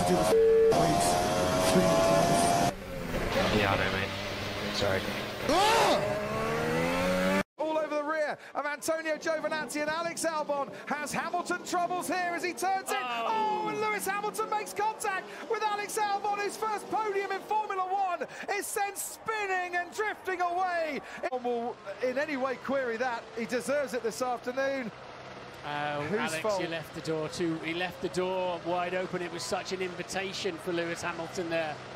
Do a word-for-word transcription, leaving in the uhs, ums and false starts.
to do the brakes. Yeah, I know, mate. Sorry. All over the rear of Antonio Giovinazzi, and Alex Albon has Hamilton troubles here as he turns in. Oh, oh and Lewis Hamilton makes contact with Alex Albon. His first podium in Formula One is sent spinning and drifting away. If will in any way query that, he deserves it this afternoon. Oh, Whose Alex, fault? you left the door too. He left the door wide open. It was such an invitation for Lewis Hamilton there.